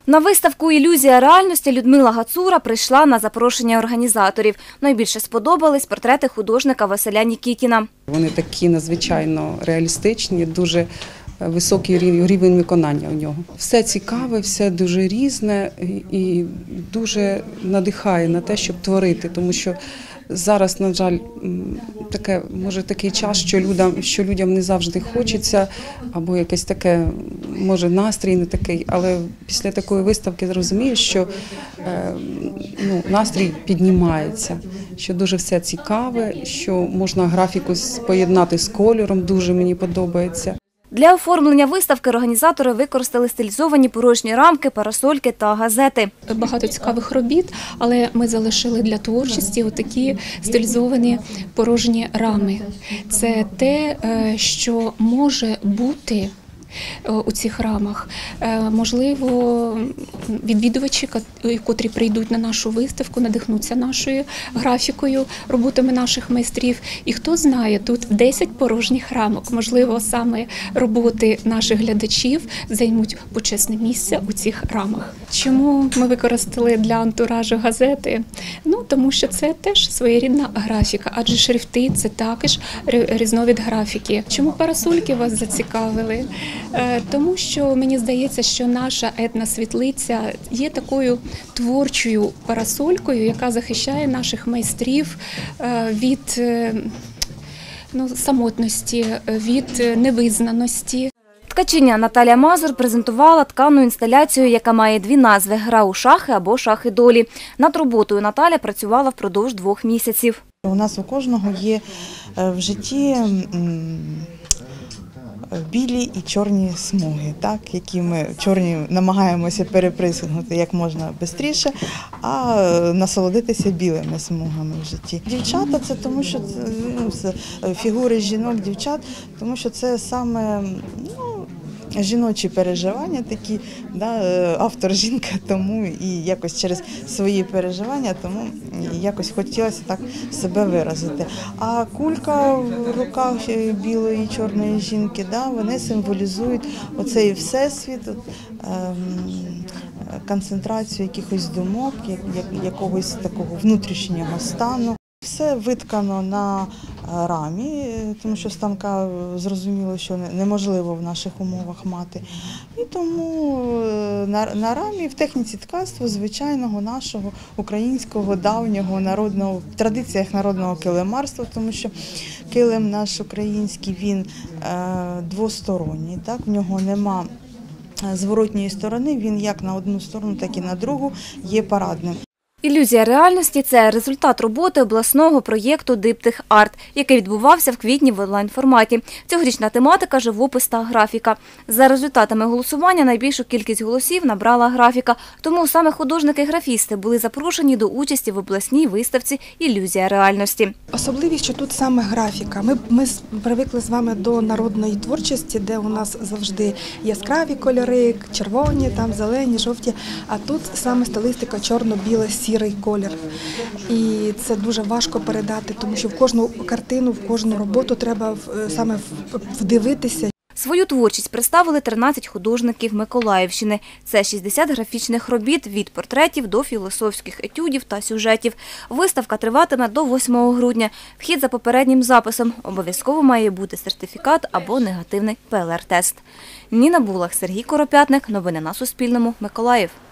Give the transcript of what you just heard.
На виставку «Ілюзія реальності» Людмила Гацура прийшла на запрошення організаторів. Найбільше сподобались портрети художника Василя Нікітіна. Вони такі надзвичайно реалістичні, дуже високий рівень виконання у нього. Все цікаве, все дуже різне і дуже надихає на те, щоб творити, тому що зараз, на жаль, може такий час, що людям не завжди хочеться, або якийсь таке, може, настрій не такий, але після такої виставки зрозумієш, що настрій піднімається, що дуже все цікаве, що можна графіку поєднати з кольором, дуже мені подобається. Для оформлення виставки організатори використали стилізовані порожні рамки, парасольки та газети. Багато цікавих робіт, але ми залишили для творчості отакі стилізовані порожні рами. Це те, що може бути у цих рамах. Можливо, відвідувачі, котрі прийдуть на нашу виставку, надихнуться нашою графікою, роботами наших майстрів. І хто знає, тут 10 порожніх рамок. Можливо, саме роботи наших глядачів займуть почесне місце у цих рамах. Чому ми використали для антуражу газети? Тому що це теж своєрідна графіка, адже шрифти – це також різновид графіки. Чому парасольки вас зацікавили? Тому що мені здається, що наша етносвітлиця є такою творчою парасолькою, яка захищає наших майстрів від самотності, від невизнаності. Ткачиня Наталія Мазур презентувала ткану інсталяцію, яка має дві назви – «Гра у шахи» або «Шахи долі». Над роботою Наталя працювала впродовж 2 місяців. У нас у кожного є в житті білі і чорні смуги, які ми чорні намагаємося переприсягнути як можна швидше, а насолодитися білими смугами в житті. Дівчата – це тому, що це фігури жінок, дівчат, тому що це саме жіночі переживання такі, автор жінка, тому і якось через свої переживання, тому якось хотілося так себе виразити. А кулька в руках білої і чорної жінки, вони символізують оцей всесвіт, концентрацію якихось думок, якогось такого внутрішнього стану. Все виткано на рамі, тому що станка зрозуміло, що неможливо в наших умовах мати. І тому на рамі в техніці ткацтва звичайного нашого українського давнього народного, в традиціях народного килимарства, тому що килим наш український, він двосторонній, в нього нема зворотньої сторони, він як на одну сторону, так і на другу є парадним. «Ілюзія реальності» – це результат роботи обласного проєкту «Диптих Арт», який відбувався в квітні в онлайн-форматі. Цьогорічна тематика – живопис та графіка. За результатами голосування найбільшу кількість голосів набрала графіка, тому саме художники-графісти були запрошені до участі в обласній виставці «Ілюзія реальності». Особливість, що тут саме графіка. Ми привикли з вами до народної творчості, де у нас завжди яскраві кольори, червоні, зелені, жовті, а тут саме стилістика чорно-біла, сірий колір. І це дуже важко передати, тому що в кожну картину, в кожну роботу треба саме вдивитися. Свою творчість представили 13 художників Миколаївщини. Це 60 графічних робіт від портретів до філософських етюдів та сюжетів. Виставка триватиме до 8 грудня. Вхід за попереднім записом. Обов'язково має бути сертифікат або негативний ПЛР-тест. Ніна Булах, Сергій Коропятник. Новини на Суспільному. Миколаїв.